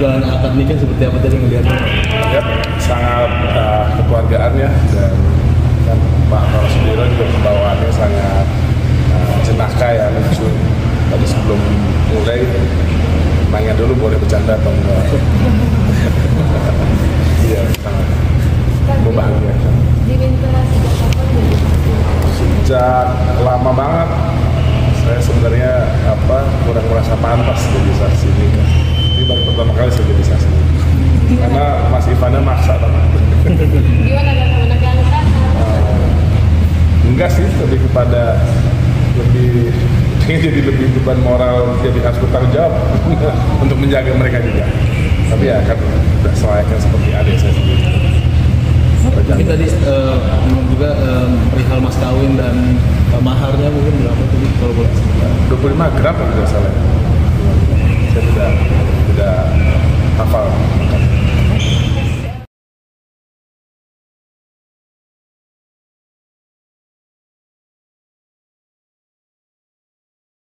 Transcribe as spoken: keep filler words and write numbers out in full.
jalannya akad nikah seperti apa tadi ngelihatnya? Ya, sangat uh, kekeluargaan ya, dan kan Pak Prabowo Subianto juga pembawaannya sangat uh, jenaka ya, lucu. Tadi sebelum mulai nanya dulu boleh bercanda atau enggak. Iya, sangat membahagiakan. Diminta sejak kapan jadi saksi? Sejak lama banget. Saya sebenarnya apa kurang merasa pantas jadi saksi nikah. Ini baru pertama kali saya jadi saksi. Karena Mas Ivana maksa banget. Gimana gak menegangkan? Uh, enggak sih, lebih kepada lebih ingin jadi lebih beban moral, jadi harus bertanggung jawab untuk menjaga mereka juga. Tapi ya kan udah selayaknya seperti adik saya sendiri. Mungkin tadi uh, juga uh, perihal mas kawin dan uh, maharnya mungkin berapa tadi kalau boleh? dua puluh lima gram kalau tidak salah. Saya tidak tidak hafal.